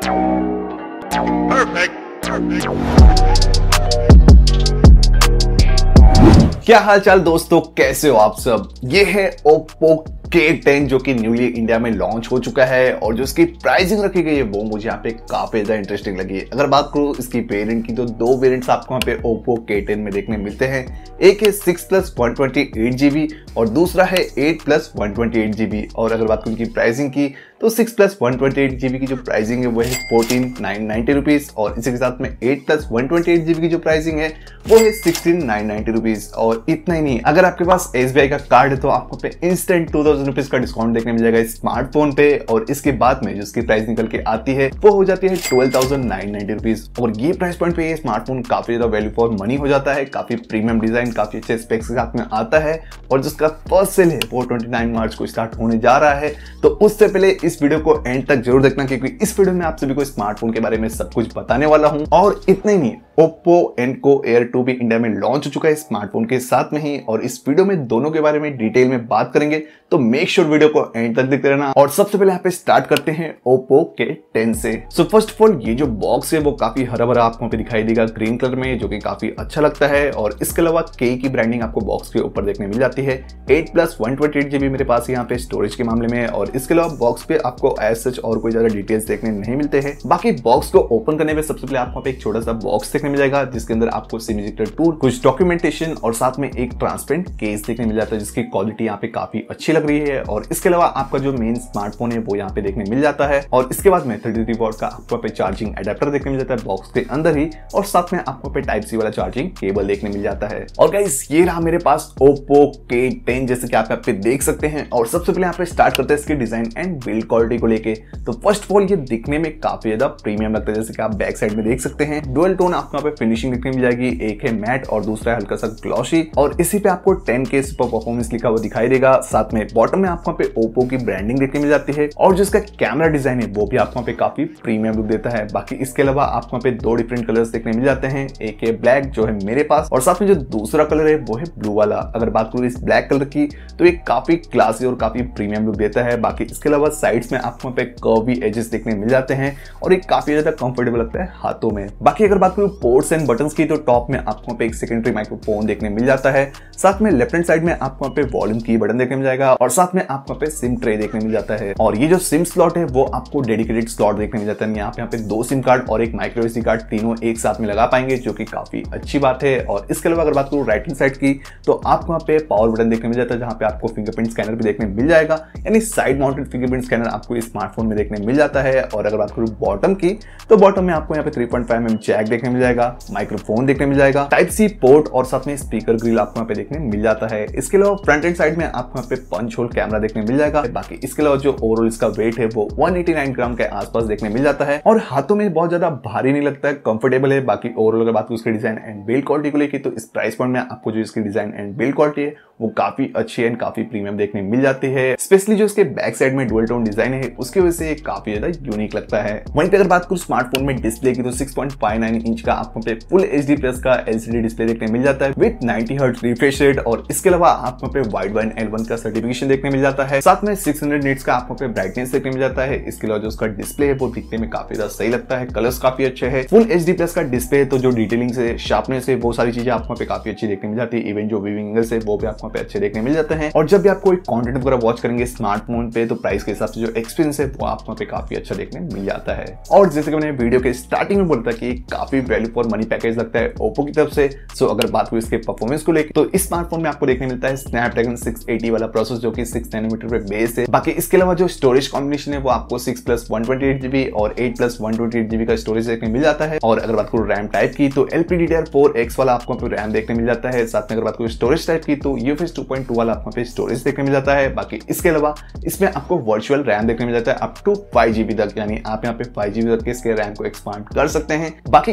क्या हाल चाल दोस्तों, कैसे हो आप सब। ये है Oppo K10 जो कि न्यूली इंडिया में लॉन्च हो चुका है और जो इसकी प्राइसिंग रखी गई है वो मुझे यहाँ पे काफी ज्यादा इंटरेस्टिंग लगी है। अगर बात करूँ इसकी वेरिएंट की तो दो वेरिएंट्स आपको यहाँ पे Oppo K10 में देखने मिलते हैं। एक है 6+ 128GB और दूसरा है 8+ 128GB। और अगर बात करूँ इनकी प्राइसिंग की तो 6+ 128GB की जो प्राइसिंग है वो है 14,990 रुपीज और इसी के साथ में 8+ 128GB की जो प्राइसिंग है वो है 16,990 रुपीज। और इतना ही नहीं, अगर आपके पास SBI का कार्ड है तो आपको पे इंस्टेंट 2000 रुपीज का डिस्काउंट देखने मिल जाएगा इस स्मार्टफोन पे। और इसके बाद में जिसकी प्राइस निकल के आती है वो हो जाती है 12,990 रुपीज। और ये प्राइस पॉइंट पे ये स्मार्टफोन काफी ज्यादा वैल्यू फॉर मनी हो जाता है। काफी प्रीमियम डिजाइन, काफी अच्छे स्पेक्स के साथ में आता है और जिसका फर्स्ट सेल है वो 29 मार्च को स्टार्ट होने जा रहा है। तो उससे पहले इस वीडियो को एंड तक जरूर देखना क्योंकि इस वीडियो में आप सभी को स्मार्टफोन के बारे में सब कुछ बताने वाला हूं। और इतना ही नहीं, Oppo Enco Air 2 भी इंडिया में लॉन्च हो चुका है स्मार्टफोन के साथ में ही और इस वीडियो में दोनों के बारे में डिटेल में बात करेंगे। तो मेक श्योर वीडियो को एंड तक देखते रहना। और सबसे पहले यहाँ पे स्टार्ट करते हैं Oppo K10 से। सो फर्स्ट ऑफ ऑल ये जो बॉक्स है वो काफी हरा भरा आपको पे दिखाई देगा ग्रीन कलर में, जो कि काफी अच्छा लगता है। और इसके अलावा K की ब्रांडिंग आपको बॉक्स के ऊपर देखने मिल जाती है। 8+ 128GB मेरे पास यहाँ पे स्टोरेज के मामले में। और इसके अलावा बॉक्स पे आपको एज सच और कोई ज्यादा डिटेल्स देखने नहीं मिलते हैं। बाकी बॉक्स को ओपन करने में सबसे पहले आपको एक छोटा सा बॉक्स देखने मिल जाएगा जिसके अंदर आपको सिम इजेक्टर टूल, कुछ डॉक्यूमेंटेशन और साथ में एक ट्रांसपेरेंट केस देखने मिल जाता है जिसकी क्वालिटी यहाँ पे काफी अच्छी लग रही है। और इसके अलावा आपका जो मेन स्मार्टफोन है वो यहाँ पे देखने मिल जाता है। और इसके बाद में 33 वॉट का आपको पे चार्जिंग एडेप्टर देखने मिल जाता है बॉक्स के अंदर ही। और साथ में आपको पे टाइप सी वाला चार्जिंग केबल देखने मिल जाता है। और गाइस ये रहा मेरे पास Oppo K10 जैसे कि आप यहाँ पे देख सकते हैं। और सबसे पहले यहाँ पे स्टार्ट करते हैं इसकी डिजाइन एंड बिल्ड क्वालिटी को लेके। तो फर्स्ट ऑफ ऑल ये दिखने में काफी ज्यादा प्रीमियम लगता है, जैसे कि आप बैक साइड में देख सकते हैं। डुअल टोन आपको यहाँ पे फिनिशिंग देखने मिल जाएगी, एक है मैट और दूसरा है हल्का सा ग्लॉसी। और इसी पे आपको 10K सुपर परफॉर्मेंस लिखा हुआ दिखाई देगा। साथ में बॉटम में आपको पे Oppo की ब्रांडिंग देखने मिल जाती है और जिसका कैमरा डिजाइन है वो भी आपको पे काफी प्रीमियम लुक देता है। बाकी इसके अलावा आपको पे दो डिफरेंट कलर्स देखने मिल जाते हैं, एक है ब्लैक जो है मेरे पास और साथ में जो दूसरा कलर है वो है ब्लू वाला। अगर बात करूँ इस ब्लैक कलर की तो ये काफी क्लासी और काफी प्रीमियम लुक देता है। बाकी इसके अलावा साइड्स में आपको पे कर्वी एजेस देखने मिल जाते हैं और ये काफी ज्यादा कंफर्टेबल लगता है हाथों में। बाकी अगर बात करूँ पोर्ट्स एंड बटन्स की तो टॉप में आपको पे एक सेकेंडरी माइक्रोफोन देखने मिल जाता है। साथ में लेफ्ट हैंड साइड में आपको पे वॉल्यूम की बटन देखने मिल जाएगा और साथ में आपको पे सिम ट्रे देखने मिल जाता है। और ये जो सिम स्लॉट है वो आपको डेडिकेटेड स्लॉट देखने मिल जाता है। यहाँ पे दो सिम कार्ड और एक माइक्रो SD कार्ड तीनों एक साथ में लगा पाएंगे, जो कि काफी अच्छी बात है। और इसके अलावा अगर बात करूँ राइट हैंड साइड की तो आपको यहाँ पे पावर बटन देखने मिल जाता है, जहाँ पे आपको फिंगरप्रिंट स्कैनर भी देखने मिल जाएगा। यानी साइड माउंटेड फिंगरप्रिंट स्कैनर आपको इस स्मार्टफोन में देखने मिल जाता है। और अगर बात करूँ बॉटम की तो बॉटम में आपको यहाँ पे 3.5mm जैक देखने मिल जाएगा, माइक्रोफोन देखने मिल जाएगा, टाइप सी पोर्ट और साथ में स्पीकर ग्रिल आपको यहाँ पे देखने मिल जाता है। इसके अलावा फ्रंट एंड साइड में आपको यहाँ पे पंच होल कैमरा देखने मिल जाएगा। बाकी इसके अलावा जो ओवरऑल इसका वेट है वो 189 ग्राम के आसपास देखने मिल जाता है और हाथों में बहुत ज्यादा भारी नहीं लगता है, कंफर्टेबल है। बाकी ओवरऑल अगर बात करूँ इसके डिजाइन एंड बिल्ड क्वालिटी को लेकर तो इस प्राइस पॉइंट में आपको जो इसकी डिजाइन एंड बिल्ड क्वालिटी है वो काफी अच्छी एंड काफी प्रीमियम देखने मिल जाती है। स्पेशली जो इसके बैक साइड में डुअल टोन डिजाइन है उसकी वजह से ये काफी ज्यादा यूनिक लगता है। वहीं पे अगर बात करूँ स्मार्टफोन में डिस्प्ले की तो 6.59 इंच का आपको पे फुल HD+ का LCD डिस्प्ले देखने मिल जाता है विद 90 हर्ट्ज रिफ्रेश रेट। और इसके अलावा आपको पे वाइडबैंड L1 का सर्टिफिकेशन देखने मिल जाता है। साथ में 600 निट्स का आपको पे ब्राइटनेस देखने मिल जाता है। इसके अलावा जो उसका डिस्प्ले है वो दिखने में काफी ज्यादा सही लगता है, कलर्स काफी अच्छे है। फुल HD+ का डिस्प्ले है तो जो डिटेलिंग से, शार्पनेस है, वो सारी चीजें आपको पे काफी अच्छी देखने मिल जाती है। इवन जो व्यूइंग एंगल्स है वो भी आपको पे अच्छे देखने मिल जाते हैं। और जब भी आप कोई कंटेंट वगैरह वॉच करेंगे स्मार्टफोन पे तो प्राइस के हिसाब से जो एक्सपीरियंस है वो आपको पे काफी अच्छा देखने मिल जाता है। और जैसे कि मैंने वीडियो के स्टार्टिंग में बोला था कि काफी वैल्यू फॉर मनी पैकेज लगता है Oppo की तरफ से। सो अगर बात करूं इसके परफॉर्मेंस को लेकर तो इस स्मार्टफोन में आपको देखने मिलता है Snapdragon 680 वाला प्रोसेसर जो कि 6 नैनोमीटर पे बेस है। बाकी इसके अलावा जो स्टोरेज कॉम्बिनेशन है वो आपको 6+ 128GB और 8+ 128GB का स्टोरेज देखने मिल जाता है। और अगर बात करूं रैम टाइप की तो LPDDR4X वाला आपको रैम देखने मिल जाता है। साथ में अगर बात करूं स्टोरेज टाइप की तो UFS 2.2 वाला आपको पे स्टोरेज देखने मिल जाता है। बाकी इसके अलावा इसमें आपको वर्चुअल रैम देखने मिल जाता है अप टू 5GB तक, यानी आप यहाँ पे 5GB तक के इसके रैम को एक्सपांड कर सकते हैं। बाकी इसके अलावा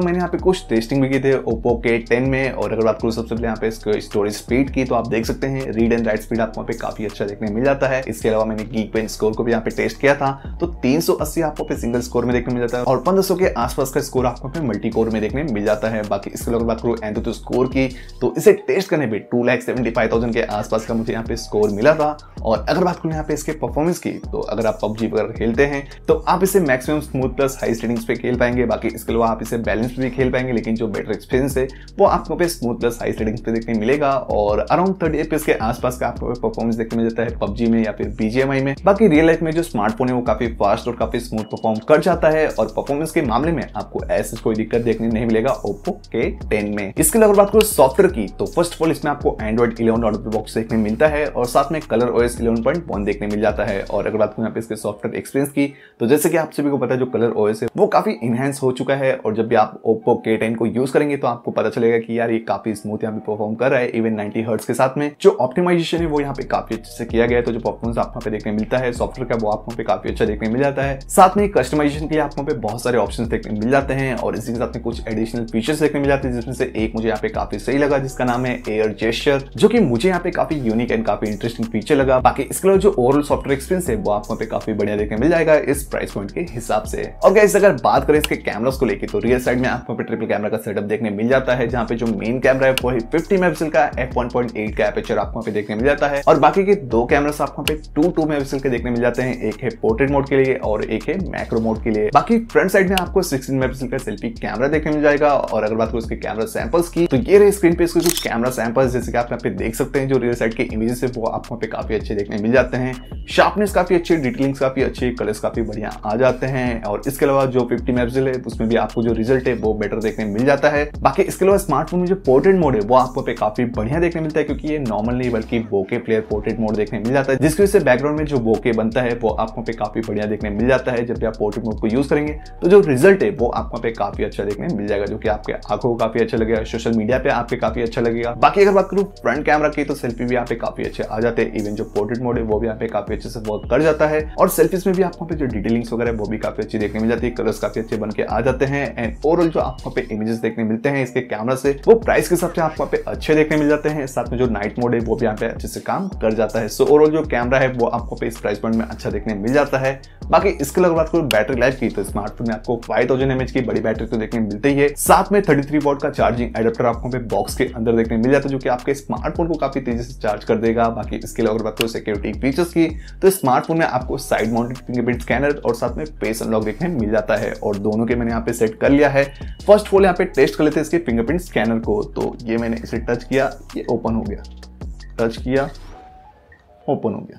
अलावा मैंने यहाँ पे कुछ टेस्टिंग भी की थे Oppo K10 में, और अगर बात करूँ सबसे पहले यहाँ पे स्टोरेज स्पीड की, तो आप देख सकते हैं रीड एंड राइट स्पीड आपको यहाँ पे काफी अच्छा देखने मिल जाता है। इसके अलावा मैंने Geekbench स्कोर को भी यहाँ पे टेस्ट किया था, तो 380 आपको पे सिंगल स्कोर में देखने मिल जाता है और 1500 के आसपास का स्कोर आपको पे मल्टी कोर में देखने मिल जाता है। बाकी इसके अलावा बात करूँ एंथुसियास्ट स्कोर की, तो इसे टेस्ट करने पे 2,75,000 के आसपास का मुझे यहाँ पे स्कोर मिला था। और अगर बात करूँ यहाँ पे इसके परफॉर्मेंस की, तो अगर आप PUBG वगैरह खेलते हैं तो आप इसे maximum smooth plus high settings पे खेल पाएंगे। बाकी इसके अलावा आप इसे बैलेंस पे भी खेल पाएंगे, लेकिन जो बेटर एक्सपीरियंस है वो आपको पे स्मूथ प्लस हाई सेटिंग्स पे देखने मिलेगा और अराउंड 30 FPS के आसपास का आपको परफॉर्मेंस देखने मिल जाता है PUBG में या फिर BGMI में। बाकी रियल लाइफ में जो स्मार्टफोन है वो काफी फास्ट और काफी स्मूथ परफॉर्म कर जाता है और परफॉर्मेंस के मामले में आपको ऐसी कोई दिक्कत देखने नहीं मिलेगा Oppo K10 में। इसके अलावा बात करो सॉफ्टवेयर की, तो फर्स्ट ऑफ ऑल इसमें आपको Android 11 out of the box देखने मिलता है और साथ में ColorOS 11.1 देखने मिल जाता है। और अगर बात करूं यहाँ पे इसके सॉफ्टवेयर एक्सपीरियंस की, तो जैसे कि आप सभी को पता है जो ColorOS है वो काफी इनहेंस हो चुका है और जब भी आप Oppo K10 को यूज करेंगे तो आपको पता चलेगा कि यार ये काफी स्मूथ यहाँ पे परफॉर्म कर रहा है इवन 90 हर्ट्ज के साथ में। जो ऑप्टिमाइजेशन है वो यहाँ पे काफी अच्छे से किया गया है, तो जो परफॉर्मेंस आपको यहाँ पे देखने मिलता है सॉफ्टवेयर का वो आपको पे काफी अच्छा देखने मिल जाता है। साथ में कस्टमाइजेशन के लिए आपको पे बहुत सारे ऑप्शंस देखने मिल जाते हैं और इसी के साथ में कुछ एडिशनल फीचर्स देखने मिल जाते हैं, जिसमें से एक मुझे यहाँ पे काफी सही लगा जिसका नाम है एयर जेस्चर, जो कि मुझे यहाँ पे काफी यूनिक एंड काफी इंटरेस्टिंग फीचर लगा। बाकी इसके अलावा जो ओवरऑल सॉफ्टवेयर एक्सपीरियंस है वो आपको पे काफी बढ़िया देखने मिल जाएगा इस प्राइस पॉइंट के हिसाब से। और गाइस अगर बात करें इसके कैमरास को लेकर, तो रियर साइड में आपको पे ट्रिपल कैमरा का सेटअप देखने मिल जाता है, जहाँ पे जो मेन कैमरा है वो 50 मेगापिक्सल का f1.8 का एपर्चर आपको पे देखने मिल जाता है और बाकी के दो कैमरास आपको पे 2 मेगापिक्सल के देखने मिल जाते हैं, एक है पोर्ट्रेट मोड के लिए और एक है मैक्रो मोड के लिए। बाकी फ्रंट साइड में आपको 16 मेगापिक्सल का सेल्फी कैमरा देखने मिल जाएगा। और अगर बात करूं इसके कैमरा सैंपल्स की, तो ये रहे स्क्रीन पे इसके कुछ कैमरा सैंपल्स, जैसे कि आप यहाँ पे देख सकते हैं जो रियर साइड के इमेजेस है वो आपको पे काफी अच्छे देखने मिल जाते हैं। शार्पनेस काफी अच्छी, डिटेलिंग्स काफी अच्छी, कलर्स काफी बढ़िया आ जाते हैं और इसके अलावा जो 50 मेगापिक्सल है उसमें भी आपको जो रिजल्ट है वो बेटर देखने मिल जाता है। बाकी इसके अलावा स्मार्टफोन में जो पोर्ट्रेट मोड है वो आपको पे काफी बढ़िया देखने मिलता है, क्योंकि ये नॉर्मल नहीं बल्कि बोके प्लेयर पोर्ट्रेट मोड देखने मिल जाता है, जिसकी वजह से बैकग्राउंड में जो बोके बनता है वो आपको पे काफी बढ़िया देखने मिल जाता है। जब भी आप पोर्ट्रेट मोड को यूज करेंगे तो जो रिजल्ट है वो आपको पे काफी अच्छा देखने मिल जाएगा, जो कि आपके आंखों को काफी अच्छा लगेगा, सोशल मीडिया पे आपके काफी अच्छा लगेगा। बाकी अगर बात करूं फ्रंट कैमरा की, तो सेल्फी भी यहाँ पे काफी अच्छे आ जाते हैं, इवन जो पोर्ट्रेट मोड है वो भी यहाँ पे काफी अच्छे से वर्क कर जाता है और सेल्फीज में भी आपको पे जो डिटेलिंग्स वगैरह वो भी काफी अच्छी देखने मिल जाती है, कलर्स काफी अच्छे बन के आ जाते हैं एंड ओवरऑल जो आपको पे इमेजेस देखने मिलते हैं इसके कैमरा से वो प्राइस के हिसाब से आपको पे अच्छे देखने मिल जाते हैं। साथ में जो नाइट मोड है वो भी यहाँ पे अच्छे से काम कर जाता है। सो ओवरऑल जो कैमरा है वो आपको पे इस प्राइस पॉइंट में अच्छा देखने मिल जाता है। बाकी इसके अलावा बात करूं बैटरी लाइफ की, तो स्मार्टफोन में आपको 5000 mAh की बड़ी बैटरी तो देखने मिलती ही है, साथ में 33 वॉट का चार्जिंग एडेप्टर आपको पे बॉक्स के अंदर देखने मिल जाता है, जो कि आपके स्मार्टफोन को काफी तेजी से चार्ज कर देगा। बाकी इसके अलावा बात करूं सिक्योरिटी फीचर्स की, तो स्मार्टफोन में आपको साइड माउंटेड फिंगरप्रिंट स्कैनर और साथ में फेस अनलॉक देखने मिल जाता है और दोनों के मैंने यहाँ पे सेट कर लिया है। फर्स्ट ऑफ ऑल यहाँ पे टेस्ट कर लेते हैं इसके फिंगरप्रिंट स्कैनर को, तो ये मैंने इसे टच किया, ये ओपन हो गया, टच किया, ओपन हो गया।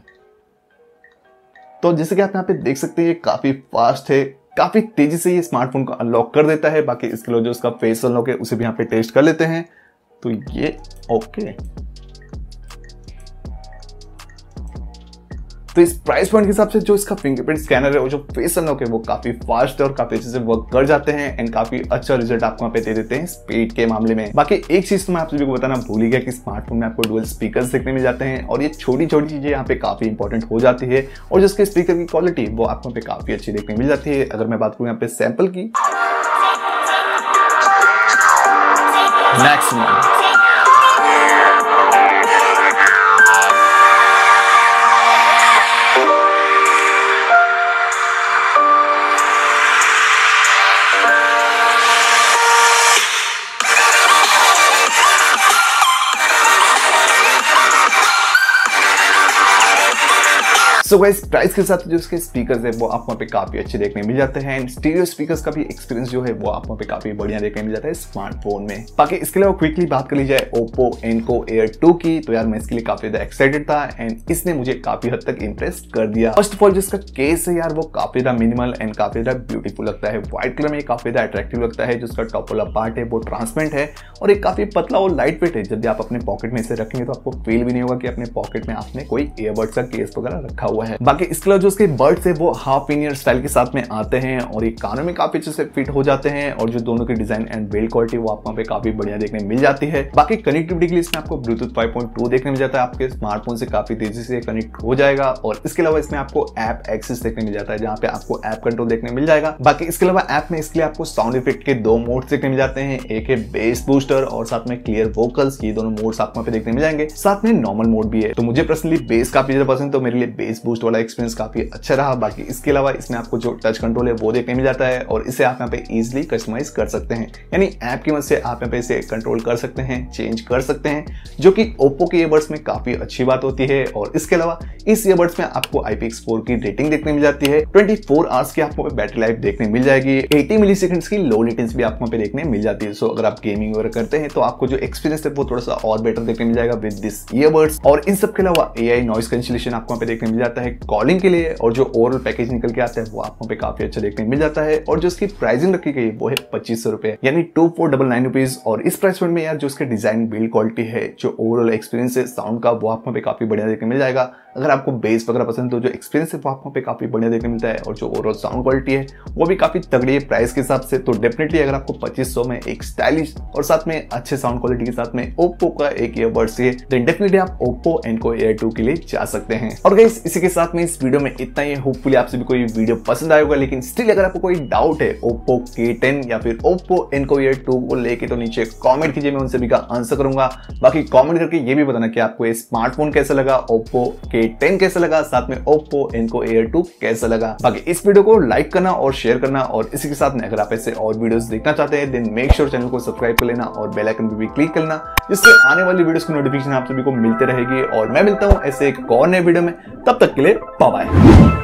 तो जैसे कि आप यहाँ पे देख सकते हैं ये काफी फास्ट है, काफी तेजी से ये स्मार्टफोन को अनलॉक कर देता है। बाकी इसके लिए जो उसका फेस अनलॉक है उसे भी यहाँ पे टेस्ट कर लेते हैं, तो ये ओके। तो इस प्राइस पॉइंट के हिसाब से जो इसका फिंगरप्रिंट स्कैनर है और जो फेस अनलॉक है वो काफी फास्ट है और काफी अच्छे से वर्क कर जाते हैं एंड काफी अच्छा रिजल्ट आपको यहाँ पे दे देते हैं स्पीड के मामले में। बाकी एक चीज तो मैं आप सभी को बताना भूल ही गया कि स्मार्टफोन में आपको डुअल स्पीकर्स देखने मिल जाते हैं और ये छोटी छोटी चीजें यहाँ पे काफी इंपॉर्टेंट हो जाती है और जिसके स्पीकर की क्वालिटी वो आपको यहाँ पे काफी अच्छी देखने मिल जाती है। अगर मैं बात करूँ यहाँ पे सैंपल की, मैक्सिमम सो गाइस प्राइस के साथ जो इसके स्पीकर्स है वो आपको वहाँ पे काफी अच्छे देखने मिल जाते हैं। स्टीरियो स्पीकर्स का भी एक्सपीरियंस जो है वो आपको वहाँ पे काफी बढ़िया देखने मिल जाता है स्मार्टफोन में। बाकी इसके अलावा क्विकली बात कर ली जाए Oppo Enco Air 2 की, तो यार मैं इसके लिए काफी ज्यादा एक्साइटेड था एंड इसने मुझे काफी हद तक इंप्रेस कर दिया। फर्स्ट ऑफ ऑल जिसका केस है यार वो काफी ज्यादा मिनिमल एंड काफी ज्यादा ब्यूटीफुल लगता है, व्हाइट कलर में काफी ज्यादा अट्रैक्टिव लगता है। जिसका टॉप वाला पार्ट है वो ट्रांसपेरेंट है और एक काफी पतला और लाइट वेट है। जब भी आप अपने पॉकेट में इसे रखेंगे तो आपको फील भी नहीं होगा कि अपने पॉकेट में आपने कोई ईयरबड्स का केस वगैरह रखा हुआ हुआ है। बाकी इसके अलावा जो उसके बर्ड्स है वो हाफ इन ईयर स्टाइल के साथ में आते हैं और ये कानों में काफी अच्छे से फिट हो जाते हैं और जो दोनों की डिजाइन एंड बिल्ड क्वालिटी वो आपको पे काफी बढ़िया देखने मिल जाती है। बाकी कनेक्टिविटी के लिए इसमें आपको ब्लूटूथ 5.2 देखने मिल जाता है, आपके स्मार्टफोन से काफी तेजी से कनेक्ट हो जाएगा। और इसके अलावा इसमें आपको ऐप एक्सेस देखने मिल जाता है, जहां पे आपको ऐप कंट्रोल देखने मिल जाएगा। बाकी इसके अलावा ऐप में इसके लिए आपको साउंड इफेक्ट के 2 मोड्स देखने मिल जाते हैं, एक है बेस बूस्टर और साथ में क्लियर वोकल्स। ये दोनों मोड्स आपको वहां पे देखने मिल जाएंगे, साथ में नॉर्मल मोड भी है। तो मुझे पर्सनली बेस काफी ज्यादा पसंद, तो मेरे लिए बेस बूस्ट वाला एक्सपीरियंस काफी अच्छा रहा। बाकी इसके अलावा इसमें आपको जो टच कंट्रोल है वो देखने मिल जाता है और इसे आप यहाँ पे इजीली कस्टमाइज कर सकते हैं, यानी ऐप की मदद से आप यहाँ पे इसे कंट्रोल कर सकते हैं, चेंज कर सकते हैं, जो कि ओप्पो के ईयरबड्स में काफी अच्छी बात होती है। और इसके अलावा इस ईयरबड्स में आपको IPX4 की रेटिंग देखने मिल जाती है, 24 आवर्स की आपको बैटरी लाइफ देखने मिल जाएगी, 80 मिलीसेकंड्स की लो लेटेंसी भी आपको पे देखने मिल जाती है। सो अगर आप गेमिंग वगैरह करते हैं तो आपको जो एक्सपीरियंस है वो थोड़ा सा और बेटर देखने मिल जाएगा विद दिस ईयरबड्स। और इन सब के अलावा AI नॉइस कैंसिलेशन आपको पे देखने मिल जाता है कॉलिंग के लिए, और जो ओवरऑल पैकेज निकल के आता है वो आपको पे काफी अच्छा देखने मिल जाता है। और जो इसकी प्राइसिंग रखी गई है वो है 2500 रुपए, यानी 2499 रुपीज। और इस प्राइस पॉइंट में यार जो इसके डिजाइन बिल्ड क्वालिटी है, जो ओवरऑल एक्सपीरियंस है साउंड का, वो आपको पे काफी बढ़िया देखने मिल जाएगा। अगर आपको बेस वगैरह पसंद तो जो एक्सपीरियंस है वो आपको पे काफी बढ़िया देखने मिलता है, और जो ओवरऑल साउंड क्वालिटी है वो भी काफी तगड़ी है प्राइस के हिसाब से। तो डेफिनेटली अगर आपको 2500 में एक स्टाइलिश और साथ में अच्छे साउंड क्वालिटी के साथ में ओप्पो का एक ईयरबड्स है, देन डेफिनेटली आप ओप्पो एनको एयर 2 के लिए जा सकते हैं। और गाइस इसी के साथ में इस वीडियो में इतना ही। होपफुली आपसे भी कोई वीडियो पसंद आएगा, लेकिन स्टिल अगर आपको कोई डाउट है ओप्पो K10 या फिर ओप्पो एनको एयर 2 को लेके, तो नीचे कमेंट कीजिए, मैं उन सभी का आंसर करूंगा। बाकी कमेंट करके ये भी बताना कि आपको ये स्मार्टफोन कैसा लगा, ओप्पो K10 कैसा लगा, साथ में ओप्पो एनको एयर 2 कैसा लगा। बाकी इस वीडियो को लाइक करना और शेयर करना, और इसी के साथ में अगर आप ऐसे और वीडियोस देखना चाहते हैं देन मेक श्योर चैनल को सब्सक्राइब कर लेना और बेल आइकन पे भी क्लिक करना, जिससे आने वाली वीडियोस की नोटिफिकेशन आप सभी को मिलते रहेगी। और मैं मिलता हूं ऐसे एक और नए वीडियो में, तब तक के लिए बाय बाय।